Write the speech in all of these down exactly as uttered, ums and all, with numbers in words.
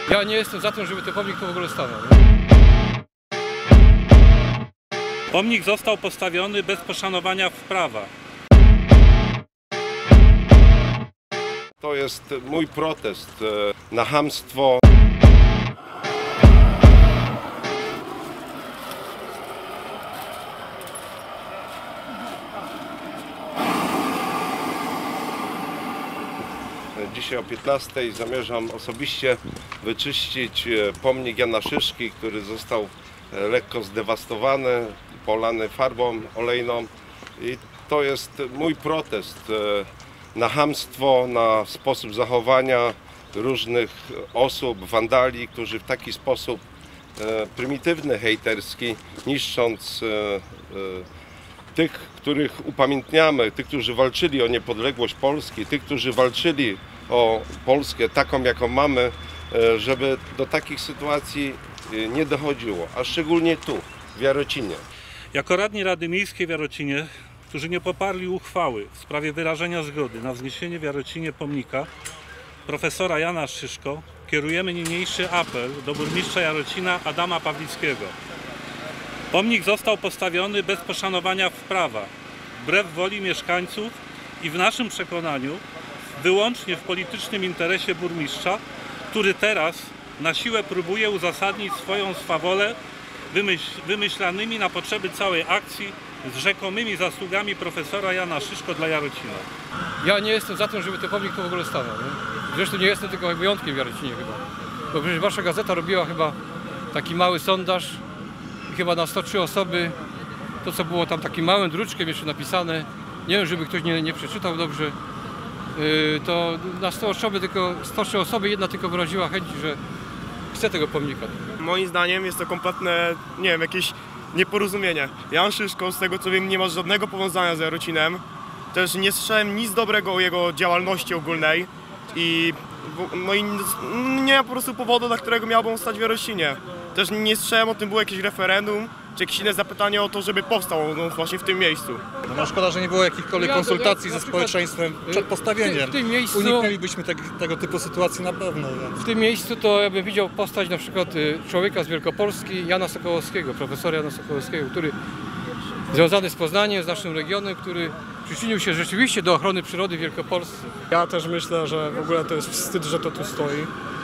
Ja nie jestem za tym, żeby ten pomnik tu w ogóle stanął. Pomnik został postawiony bez poszanowania prawa. To jest mój protest na chamstwo. Dzisiaj o piętnastej zamierzam osobiście wyczyścić pomnik Jana Szyszki, który został lekko zdewastowany, polany farbą olejną. I to jest mój protest na chamstwo, na sposób zachowania różnych osób, wandali, którzy w taki sposób prymitywny, hejterski, niszcząc tych, których upamiętniamy, tych, którzy walczyli o niepodległość Polski, tych, którzy walczyli o Polskę taką, jaką mamy, żeby do takich sytuacji nie dochodziło, a szczególnie tu, w Jarocinie. Jako radni Rady Miejskiej w Jarocinie, którzy nie poparli uchwały w sprawie wyrażenia zgody na wzniesienie w Jarocinie pomnika profesora Jana Szyszko, kierujemy niniejszy apel do burmistrza Jarocina Adama Pawlickiego. Pomnik został postawiony bez poszanowania prawa, wbrew woli mieszkańców i w naszym przekonaniu wyłącznie w politycznym interesie burmistrza, który teraz na siłę próbuje uzasadnić swoją swawolę wymyśl, wymyślanymi na potrzeby całej akcji z rzekomymi zasługami profesora Jana Szyszko dla Jarocina. Ja nie jestem za tym, żeby ten pomnik tu w ogóle stanął. Nie? Zresztą nie jestem tylko wyjątkiem w Jarocinie chyba. Bo przecież wasza gazeta robiła chyba taki mały sondaż i chyba na sto trzy osoby, to co było tam takim małym druczkiem jeszcze napisane, nie wiem, żeby ktoś nie, nie przeczytał dobrze, yy, to na sto osoby, tylko sto trzy osoby, jedna tylko wyraziła chęć, że chce tego pomnika. Moim zdaniem jest to kompletne, nie wiem, jakieś nieporozumienie. Jan Szyszko, z tego co wiem, nie ma żadnego powiązania z Jarocinem. Też nie słyszałem nic dobrego o jego działalności ogólnej i no i nie ma po prostu powodu, dla którego miałbym stać w Jarocinie. Też nie słyszałem o tym, było jakieś referendum, czy jakieś inne zapytanie o to, żeby powstał no, właśnie w tym miejscu. No szkoda, że nie było jakichkolwiek Ja, konsultacji ja, ja, ze społeczeństwem przed postawieniem. W, w tym miejscu, Uniknęlibyśmy te, tego typu sytuacji na pewno. Więc. W tym miejscu to ja bym widział postać na przykład y, człowieka z Wielkopolski, Jana Sokołowskiego, profesora Jana Sokołowskiego, który związany z Poznaniem, z naszym regionem, który przyczynił się rzeczywiście do ochrony przyrody w Wielkopolsce. Ja też myślę, że w ogóle to jest wstyd, że to tu stoi.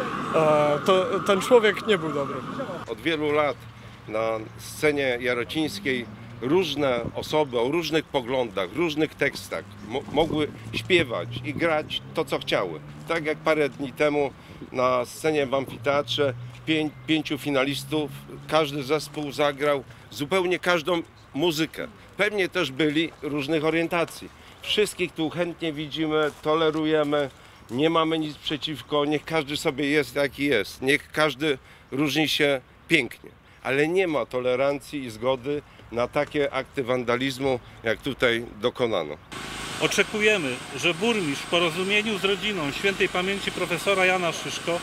E, to, ten człowiek nie był dobry. Od wielu lat na scenie jarocińskiej różne osoby o różnych poglądach, różnych tekstach mo mogły śpiewać i grać to, co chciały. Tak jak parę dni temu na scenie w amfiteatrze pię pięciu finalistów, każdy zespół zagrał zupełnie każdą muzykę. Pewnie też byli różnych orientacji. Wszystkich tu chętnie widzimy, tolerujemy, nie mamy nic przeciwko, niech każdy sobie jest jaki jest, niech każdy różni się pięknie, ale nie ma tolerancji i zgody na takie akty wandalizmu, jak tutaj dokonano. Oczekujemy, że burmistrz w porozumieniu z rodziną świętej pamięci profesora Jana Szyszko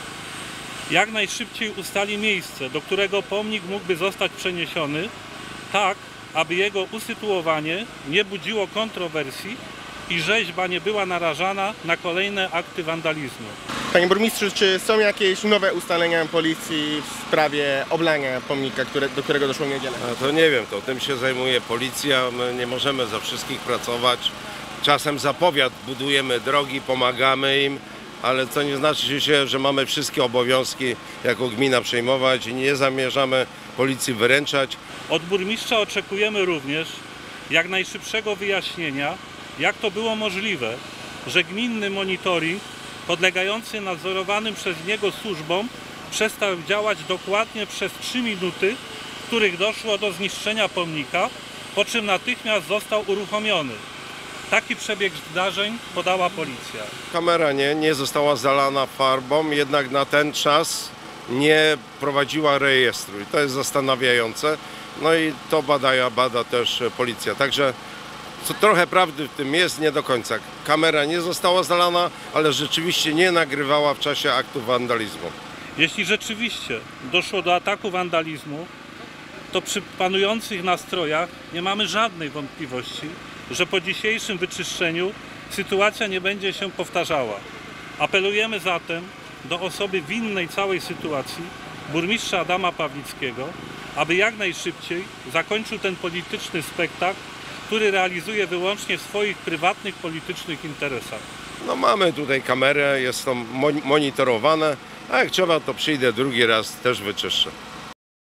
jak najszybciej ustali miejsce, do którego pomnik mógłby zostać przeniesiony, tak aby jego usytuowanie nie budziło kontrowersji i rzeźba nie była narażana na kolejne akty wandalizmu. Panie burmistrzu, czy są jakieś nowe ustalenia policji w sprawie oblania pomnika, które, do którego doszło w niedzielę? A to nie wiem, to tym się zajmuje policja, my nie możemy za wszystkich pracować. Czasem za powiat budujemy drogi, pomagamy im, ale to nie znaczy się, że mamy wszystkie obowiązki jako gmina przejmować i nie zamierzamy policji wyręczać. Od burmistrza oczekujemy również jak najszybszego wyjaśnienia, jak to było możliwe, że gminny monitoring podlegający nadzorowanym przez niego służbom przestał działać dokładnie przez trzy minuty, w których doszło do zniszczenia pomnika, po czym natychmiast został uruchomiony. Taki przebieg zdarzeń podała policja. Kamera nie, nie została zalana farbą, jednak na ten czas nie prowadziła rejestru i to jest zastanawiające. No i to bada, bada też policja. Także co trochę prawdy w tym jest, nie do końca. Kamera nie została zalana, ale rzeczywiście nie nagrywała w czasie aktu wandalizmu. Jeśli rzeczywiście doszło do ataku wandalizmu, to przy panujących nastrojach nie mamy żadnej wątpliwości, że po dzisiejszym wyczyszczeniu sytuacja nie będzie się powtarzała. Apelujemy zatem do osoby winnej całej sytuacji, burmistrza Adama Pawlickiego, aby jak najszybciej zakończył ten polityczny spektakl, który realizuje wyłącznie w swoich prywatnych, politycznych interesach. No mamy tutaj kamerę, jest to mon- monitorowane, a jak trzeba, to przyjdę drugi raz, też wyczyszczę.